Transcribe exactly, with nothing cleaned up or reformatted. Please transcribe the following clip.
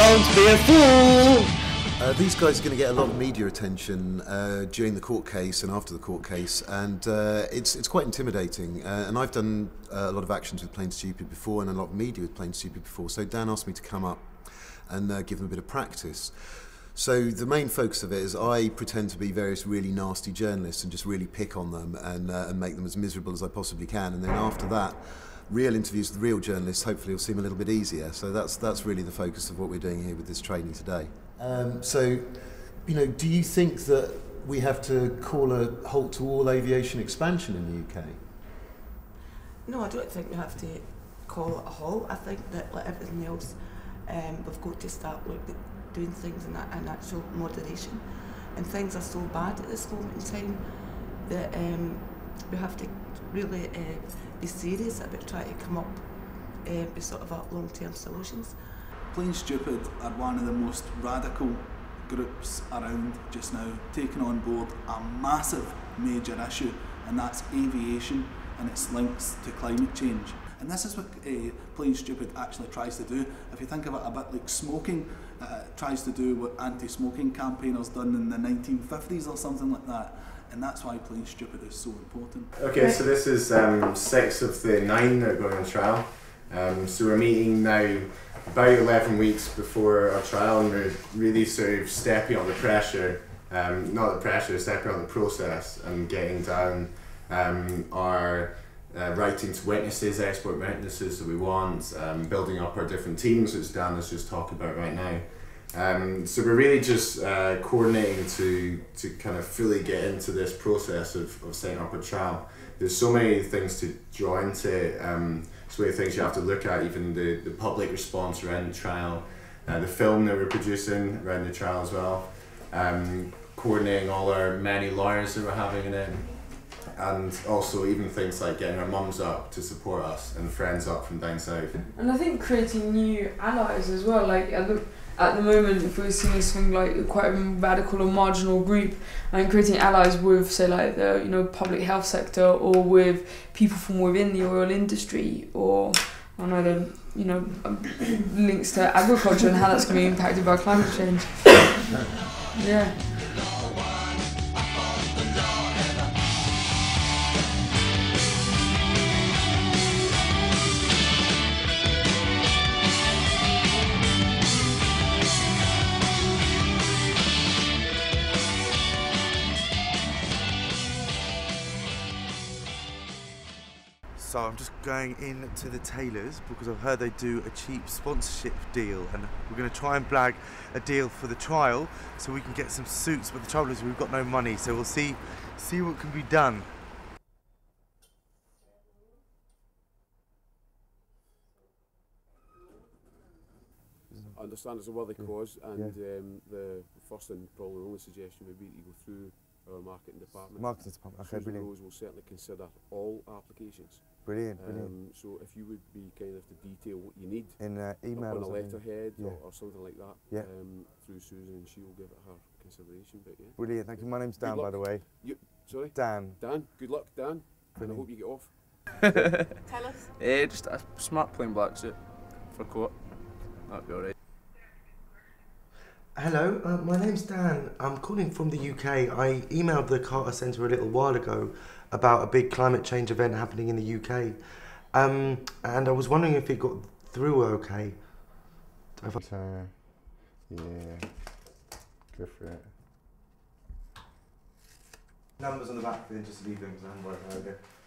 don't be a fool. Uh, these guys are going to get a lot of media attention uh, during the court case and after the court case, and uh, it's it's quite intimidating. Uh, and I've done uh, a lot of actions with Plain Stupid before, and a lot of media with Plain Stupid before. So Dan asked me to come up and uh, give them a bit of practice. So the main focus of it is I pretend to be various really nasty journalists and just really pick on them and uh, and make them as miserable as I possibly can. And then after that, real interviews with real journalists hopefully will seem a little bit easier. So that's that's really the focus of what we're doing here with this training today. Um, so, you know, do you think that we have to call a halt to all aviation expansion in the U K? No, I don't think we have to call it a halt. I think that, like everything else, um, we've got to start look at doing things in, in actual moderation. And things are so bad at this moment in time that um, we have to really uh, be serious about trying to come up uh, with sort of long-term solutions. Plain Stupid are one of the most radical groups around just now, taking on board a massive major issue, and that's aviation and its links to climate change. And this is what uh, Plain Stupid actually tries to do. If you think of it a bit like smoking, uh, it tries to do what anti-smoking campaigners done in the nineteen fifties or something like that. And that's why Plain Stupid is so important. Okay, so this is um, six of the nine that are going on trial. Um, so we're meeting now about eleven weeks before our trial, and we're really sort of stepping on the pressure, um, not the pressure, stepping on the process and getting down um, our uh, writing to witnesses, expert witnesses that we want, um, building up our different teams, which Dan is just talking about right now. Um, so we're really just uh, coordinating to to kind of fully get into this process of, of setting up a trial. There's so many things to draw into it, um, so many things you have to look at, even the, the public response around the trial, uh, the film that we're producing around the trial as well, um, coordinating all our many lawyers that we're having in it, and also even things like getting our mums up to support us and friends up from down south. And I think creating new allies as well, like I look, at the moment, if we're seeing something like quite a radical or marginal group, and creating allies with, say, like the you know public health sector, or with people from within the oil industry, or I don't know the you know links to agriculture and how that's going to be impacted by climate change. Yeah. So I'm just going in to the tailors because I've heard they do a cheap sponsorship deal, and we're going to try and blag a deal for the trial so we can get some suits, but the trouble is we've got no money, so we'll see see what can be done. I understand it's a worthy cause, and yeah. um, the first and probably only suggestion would be to go through our marketing department. Marketing department, okay, brilliant. Rose will certainly consider all applications. Brilliant, um, brilliant. So if you would be kind of to detail what you need in uh, email on a letterhead yeah. or, or something like that, yeah. um, through Susan, and she will give it her consideration. But yeah. Brilliant, thank you. My name's Dan, by the way. You, sorry? Dan. Dan, good luck, Dan. Brilliant. And I hope you get off. Tell us. Eh, just a smart plain black suit for court. That'd be alright. Hello, uh, my name's Dan. I'm calling from the U K. I emailed the Carter Centre a little while ago about a big climate change event happening in the U K. Um, and I was wondering if it got through okay. Have I... Uh, yeah, go for it. Numbers on the back then, just to leave them because I haven't worked out.